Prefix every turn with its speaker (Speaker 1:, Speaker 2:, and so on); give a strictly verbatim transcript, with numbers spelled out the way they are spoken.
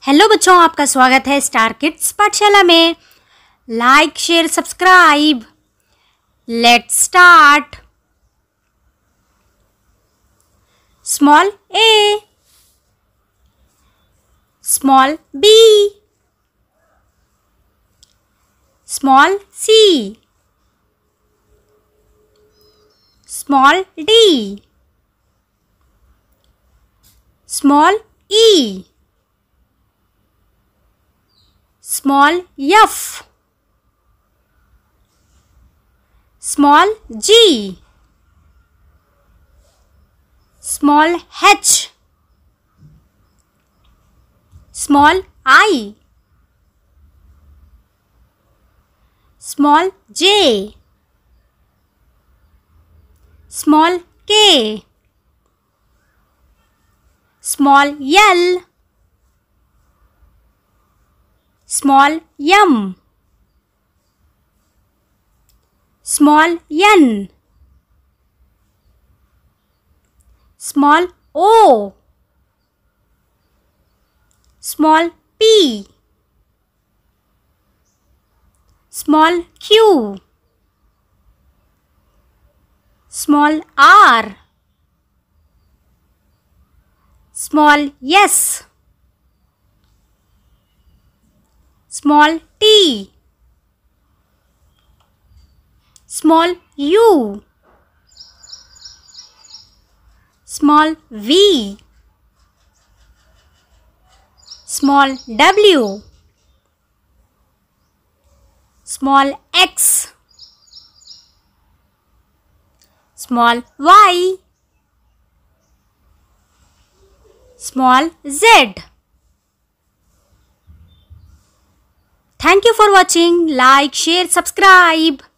Speaker 1: Hello बच्चों, आपका स्वागत है स्टार किड्स पाठशाला में। Like share subscribe, let's start. Small A, small B, small C, small D, small E, small f, small g, small h, small I, small j, small k, small l, small m, small n, small o, small p, small q, small r, small s, small t, small u, small v, small w, small x, small y, small z. Thank you for watching. Like, share, subscribe.